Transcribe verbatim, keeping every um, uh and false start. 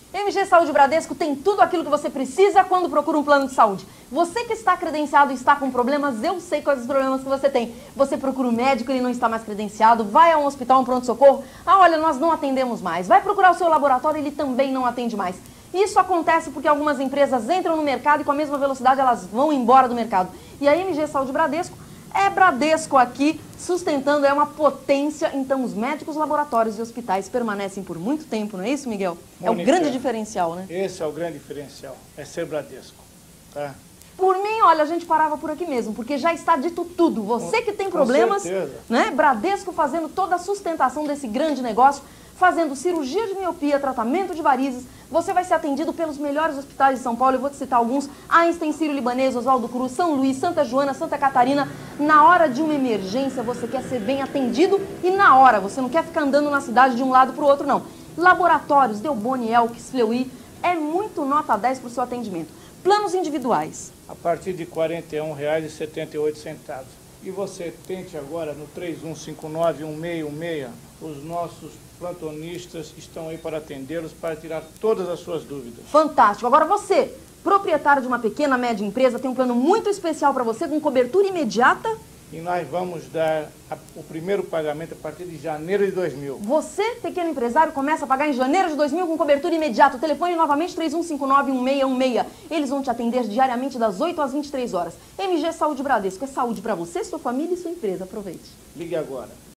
M G Saúde Bradesco tem tudo aquilo que você precisa quando procura um plano de saúde. Você que está credenciado e está com problemas, eu sei quais os problemas que você tem. Você procura um médico, ele não está mais credenciado, vai a um hospital, um pronto-socorro, ah, olha, nós não atendemos mais. Vai procurar o seu laboratório, ele também não atende mais. Isso acontece porque algumas empresas entram no mercado e com a mesma velocidade elas vão embora do mercado. E a M G Saúde Bradesco é Bradesco aqui, sustentando, é uma potência, então os médicos, laboratórios e hospitais permanecem por muito tempo, não é isso, Miguel? É o grande diferencial, né? Esse é o grande diferencial, é ser Bradesco, tá? Por mim, olha, a gente parava por aqui mesmo, porque já está dito tudo. Você que tem problemas, né? Bradesco fazendo toda a sustentação desse grande negócio, fazendo cirurgia de miopia, tratamento de varizes. Você vai ser atendido pelos melhores hospitais de São Paulo. Eu vou te citar alguns: Einstein, Sírio-Libanês, Oswaldo Cruz, São Luís, Santa Joana, Santa Catarina. Na hora de uma emergência, você quer ser bem atendido e na hora. Você não quer ficar andando na cidade de um lado para o outro, não. Laboratórios, Delboni, Elks, Fleury, é muito nota dez para o seu atendimento. Planos individuais. A partir de quarenta e um reais e setenta e oito centavos. E você tente agora no três um cinco nove, um seis um seis, os nossos plantonistas estão aí para atendê-los, para tirar todas as suas dúvidas. Fantástico. Agora você, proprietário de uma pequena, média empresa, tem um plano muito especial para você, com cobertura imediata. E nós vamos dar a, o primeiro pagamento a partir de janeiro de dois mil. Você, pequeno empresário, começa a pagar em janeiro de dois mil com cobertura imediata. O telefone novamente três um cinco nove, um seis um seis. Eles vão te atender diariamente das oito às vinte e três horas. M G Saúde Bradesco, é saúde para você, sua família e sua empresa. Aproveite. Ligue agora.